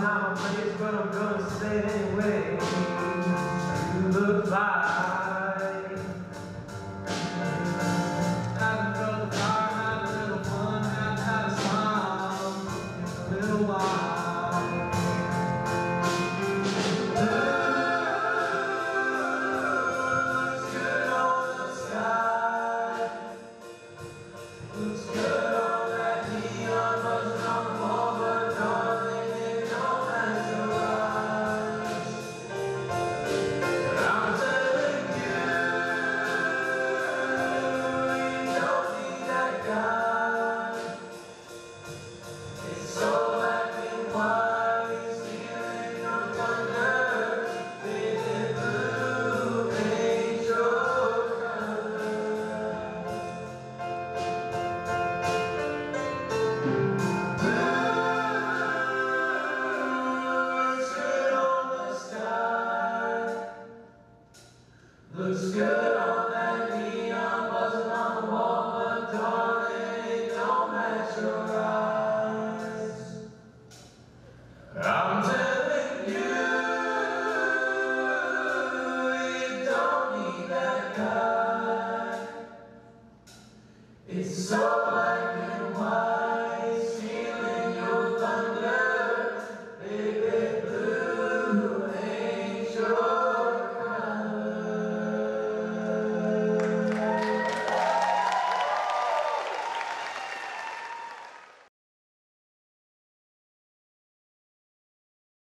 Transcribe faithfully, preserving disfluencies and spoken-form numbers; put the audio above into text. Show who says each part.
Speaker 1: not my place, but I'm gonna say it anyway. You look like having felt the fire, had a little fun, had had a smile in a little while. Looks good on the sky, looks good on that neon buzzing on the wall, but darling, it don't mesmerize. And I'm telling you, you don't need that guy. It's so black and white, it's stealing your thunder, with blue paint your color. Looks good.